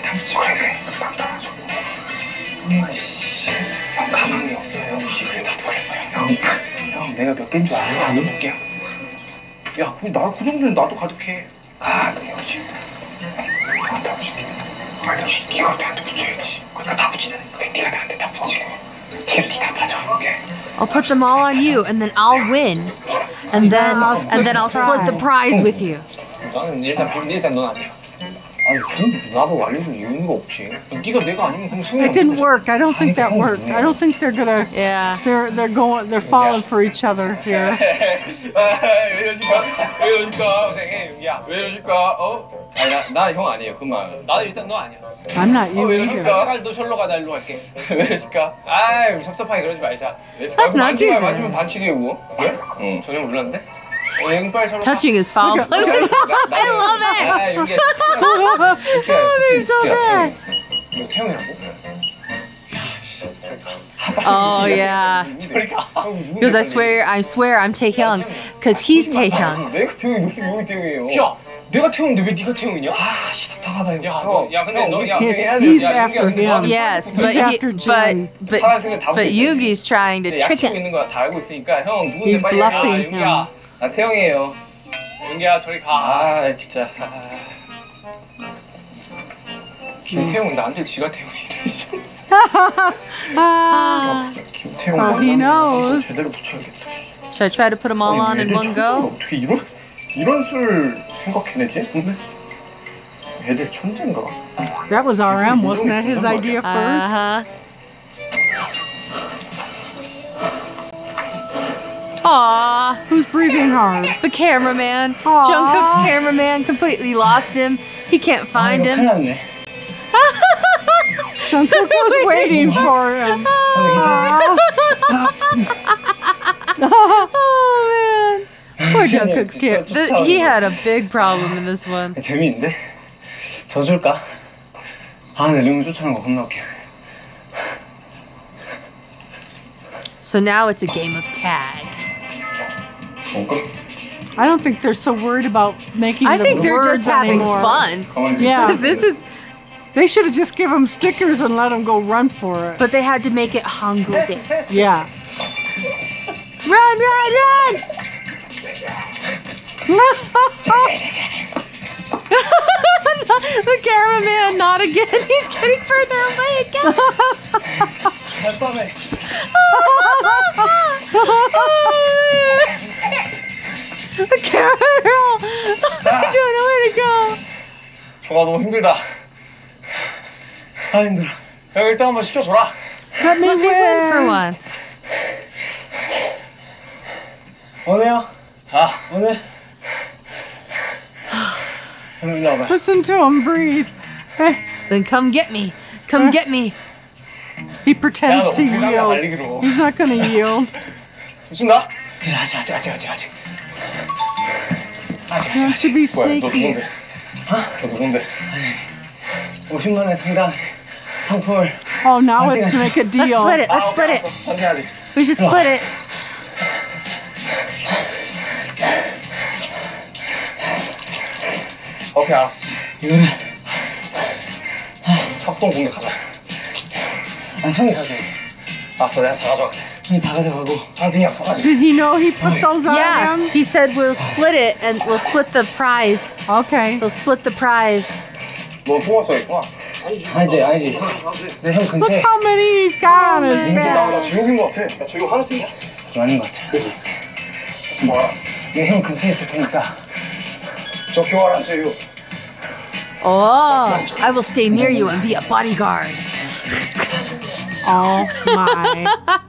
[SPEAKER 4] 형 가망이 없어요. 지금 나도 그랬어요. 형 내가 몇 개인 줄 알아? 8개야. 야, 그 정도는 나도 가득해. 아, 그래요 지금. 나한테 줄게. 네가 나한테 붙여야지. 그러니까 다 붙이네. 네가 나한테 다 붙이고. 네가 다 맞아. 오케이.
[SPEAKER 1] I'll put them all on you, and then I'll win, and then I'll split the prize with you.
[SPEAKER 4] 나는 일단 넌 아니야. 아니 근데 나도 알려줄 이유가 없지. 네가 내가 아니면 그럼 소용이
[SPEAKER 2] It didn't
[SPEAKER 4] 없는데.
[SPEAKER 2] work. I don't think that worked. I don't think they're gonna.
[SPEAKER 1] Yeah.
[SPEAKER 2] They're falling for each other here.
[SPEAKER 4] 왜 이러실까? 왜 이러실까? 선생님, 윤기야. 왜 이러실까? 어? 아니 나 형 아니에요. 그 말. 나도 일단 너 아니야.
[SPEAKER 2] I'm not
[SPEAKER 4] 왜
[SPEAKER 2] you
[SPEAKER 4] 이러실까?
[SPEAKER 2] either.
[SPEAKER 4] 빨리 너 절로 가, 나 일로 갈게. 왜 이러실까? 아이 섭섭하게 그러지 말자.
[SPEAKER 1] Let's not do that.
[SPEAKER 4] 맞으면 반칙이고. 그래? 응. 전혀 몰랐는데? 형 빨리 절로 가.
[SPEAKER 1] Touching is foul play. I love it.
[SPEAKER 4] 아, 윤기야.
[SPEAKER 1] Oh, they're so bad.
[SPEAKER 4] 너 태형이라고?
[SPEAKER 1] Oh yeah. Because I swear I'm Taehyung, because he's Taehyung.
[SPEAKER 4] 내가 태형이 너 지금 여기 태형이에요. 야, 내가 태형인데 왜 네가 태형이냐? 아, 씨 답답하다 이거. 야, 근데 너 야,
[SPEAKER 2] He's after him.
[SPEAKER 1] Yes,
[SPEAKER 2] He's
[SPEAKER 1] but
[SPEAKER 2] after Jin.
[SPEAKER 1] but Yugi's trying to trick
[SPEAKER 4] 약속
[SPEAKER 1] him.
[SPEAKER 4] 있는 거 다 알고 있으니까 형 누군데
[SPEAKER 2] He's
[SPEAKER 4] 빨리
[SPEAKER 2] bluffing
[SPEAKER 4] 윤기야. 나 태형이에요. 윤기야 저리 가. 아 진짜. 김태형 나한테 지가 태형이래. 김태형
[SPEAKER 2] So he knows.
[SPEAKER 5] 제대로 붙여야겠다.
[SPEAKER 1] Should I try to put them all on in one go?
[SPEAKER 5] 어떻게 이런 술 생각해내지? 애들 천재인가?
[SPEAKER 2] That was RM, wasn't that his idea first?
[SPEAKER 1] Uh-huh. Aww,
[SPEAKER 2] Who's breathing hard?
[SPEAKER 1] the cameraman.
[SPEAKER 2] Aw.
[SPEAKER 1] Jungkook's cameraman completely lost him. He can't find him.
[SPEAKER 4] 났네.
[SPEAKER 2] Jungkook was waiting for him.
[SPEAKER 1] Oh man, poor Jungkook's camp. He had a big problem in this one.
[SPEAKER 4] 재미있는데? 져줄까? 아, 내 링을 쫓아가는 거 겁나 웃겨.
[SPEAKER 1] So now it's a game of tag.
[SPEAKER 4] 뭔가?
[SPEAKER 2] I don't think they're so worried about making
[SPEAKER 1] I
[SPEAKER 2] the
[SPEAKER 1] think they're
[SPEAKER 2] words
[SPEAKER 1] just having
[SPEAKER 2] anymore.
[SPEAKER 1] fun.
[SPEAKER 2] Yeah,
[SPEAKER 1] This is,
[SPEAKER 2] they should have just given him stickers and let him go run for it.
[SPEAKER 1] but they had to make it Hangul-day.
[SPEAKER 2] Yeah.
[SPEAKER 1] Run, run, run! The cameraman, not again. He's getting further away again. The camera girl. I don't know where to go.
[SPEAKER 4] 정아 너무 힘들다. 아 힘들어. 형 일단 한번 시켜줘라.
[SPEAKER 2] Let me
[SPEAKER 1] Let me win for
[SPEAKER 2] win.
[SPEAKER 1] once.
[SPEAKER 4] 오네요. 아 오늘. 형 일로 와봐.
[SPEAKER 2] Listen to him breathe. Hey,
[SPEAKER 1] Then come get me. Come get me.
[SPEAKER 2] he pretends to
[SPEAKER 4] 야, 너
[SPEAKER 2] yield.
[SPEAKER 4] 달리기로.
[SPEAKER 2] He's not going to yield.
[SPEAKER 4] 무슨가? 아직.
[SPEAKER 2] He wants to be
[SPEAKER 4] 뭐야, 너
[SPEAKER 2] sneaky.
[SPEAKER 4] 누군데? 너 누군데? 50만 원에 상당 상품을.
[SPEAKER 2] Oh, now it's to make a
[SPEAKER 1] Let's
[SPEAKER 2] deal.
[SPEAKER 1] split it. Let's split it.
[SPEAKER 4] 선택하지.
[SPEAKER 1] We should split it.
[SPEAKER 4] 오케이 알았어. 이거는 협동 공개 가자. 아니 형이 가져야 돼. 알았어 내가 다 가져갈게. 형이 다 가져가고 자빈이 약속하지.
[SPEAKER 2] Did he know he put those on
[SPEAKER 1] Yeah,
[SPEAKER 2] him?
[SPEAKER 1] he said we'll split it and we'll split the prize.
[SPEAKER 2] Okay.
[SPEAKER 1] We'll split the prize.
[SPEAKER 5] 너 통화 써있구나.
[SPEAKER 4] 아니지. 내 형
[SPEAKER 2] Look
[SPEAKER 4] 근처에
[SPEAKER 2] how many he's got on his
[SPEAKER 5] 나
[SPEAKER 2] back.
[SPEAKER 5] 제육인 것 같아. 나 제육 하나 쓴다.
[SPEAKER 4] 맞는 것 같아.
[SPEAKER 5] 그지? 뭐야?
[SPEAKER 4] 내 형 근처에 있을 테니까.
[SPEAKER 5] 저 교환한 제육.
[SPEAKER 1] Oh, I will stay near you and be a bodyguard.
[SPEAKER 2] Oh my.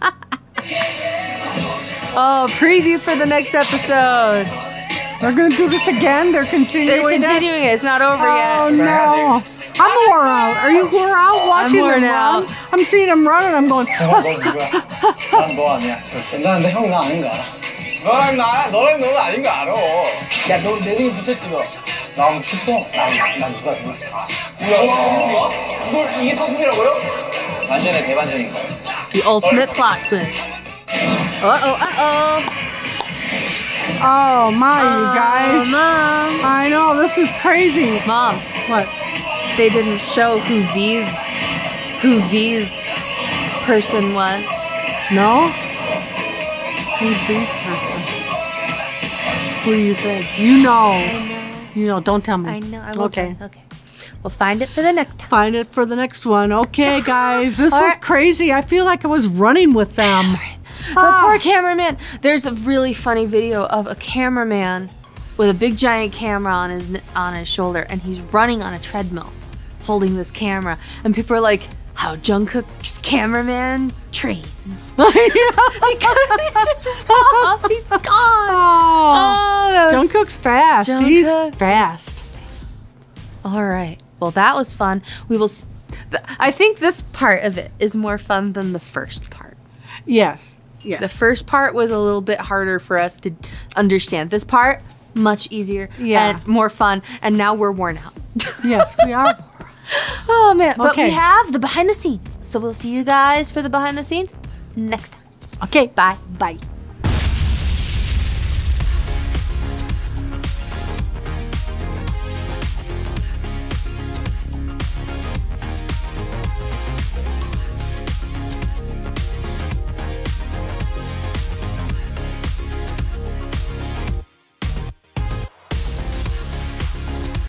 [SPEAKER 1] Oh, preview for the next episode.
[SPEAKER 2] They're going to do this again? They're
[SPEAKER 1] They're
[SPEAKER 2] continuing it?
[SPEAKER 1] continuing it. It's not over
[SPEAKER 2] Oh
[SPEAKER 1] yet.
[SPEAKER 2] no. I'm wore out. Are you wore out watching
[SPEAKER 1] worn
[SPEAKER 2] them
[SPEAKER 1] out.
[SPEAKER 2] run? I'm seeing them run and I'm going,
[SPEAKER 4] 너 누구야? 난 너 아니야. 난 형이 나 아닌 거 알아. 너랑 너는 아닌 거 알아. 야, 너 내 등에 붙어있지 너. 나 한번 쳤어. 난 누가. 뭐야? 이걸 이게 상품이라고요? 완전히 대반전인 거야.
[SPEAKER 1] The ultimate plot twist. Uh-oh.
[SPEAKER 2] oh my, you guys.
[SPEAKER 1] Mom.
[SPEAKER 2] I know, this is crazy.
[SPEAKER 1] Mom,
[SPEAKER 2] What?
[SPEAKER 1] they didn't show who V's person was.
[SPEAKER 2] No? Who's B's person? Who do you think? You know. You know, don't tell me.
[SPEAKER 1] I know. I will
[SPEAKER 2] Okay.
[SPEAKER 1] try. Okay. We'll find it for the next time.
[SPEAKER 2] Find it for the next one. Okay, guys. This
[SPEAKER 1] All
[SPEAKER 2] was
[SPEAKER 1] right.
[SPEAKER 2] crazy. I feel like I was running with them.
[SPEAKER 1] The poor cameraman. There's a really funny video of a cameraman with a big giant camera on his shoulder, and he's running on a treadmill, holding this camera. And people are like, "How Jungkook's cameraman trains." Because he's just wrong. He's gone.
[SPEAKER 2] Oh,
[SPEAKER 1] that was-
[SPEAKER 2] Jungkook's fast. He's
[SPEAKER 1] Jungkook
[SPEAKER 2] fast.
[SPEAKER 1] All right. Well, that was fun. I think this part of it is more fun than the first part.
[SPEAKER 2] Yes. Yes.
[SPEAKER 1] The first part was a little bit harder for us to understand. This part, much easier and more fun. And now we're worn out.
[SPEAKER 2] Yes, we are.
[SPEAKER 1] Oh, man. But
[SPEAKER 2] Okay.
[SPEAKER 1] we have the behind the scenes. So we'll see you guys for the behind the scenes next time.
[SPEAKER 2] Okay.
[SPEAKER 1] Bye.
[SPEAKER 2] Bye.